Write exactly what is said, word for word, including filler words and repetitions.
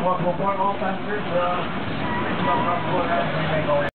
one four four, all passengers, uh, please stop on board as we may go in.